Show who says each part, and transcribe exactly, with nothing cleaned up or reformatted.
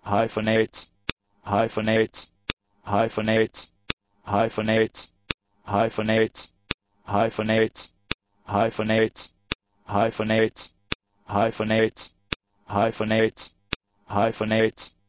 Speaker 1: hyphenates, hyphenates, hyphenates, hyphenates, hyphenates, hyphenates, hyphenates, hyphenates, hyphenates, hyphenates, hyphenates,